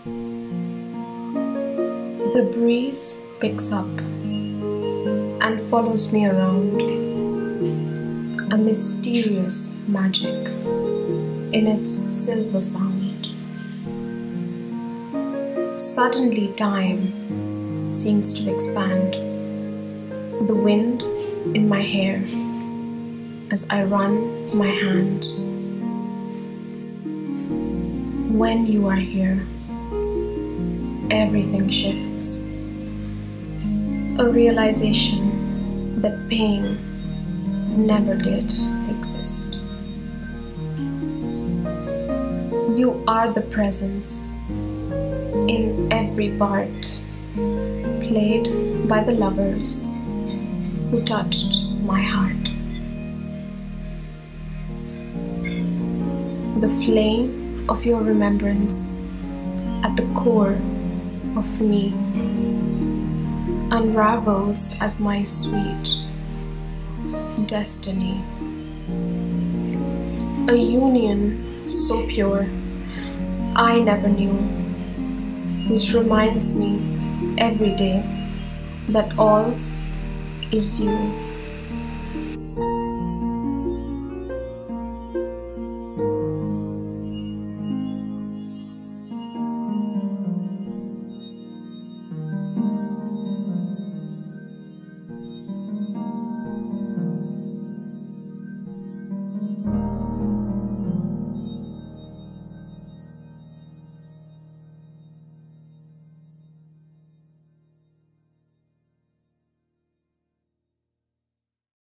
The breeze picks up and follows me around, a mysterious magic in its silver sound. Suddenly time seems to expand, the wind in my hair as I run my hand. When you are here, everything shifts. A realization that pain never did exist. You are the presence in every part, played by the lovers who touched my heart. The flame of your remembrance at the core of me unravels as my sweet destiny. A union so pure I never knew, which reminds me every day that all is you.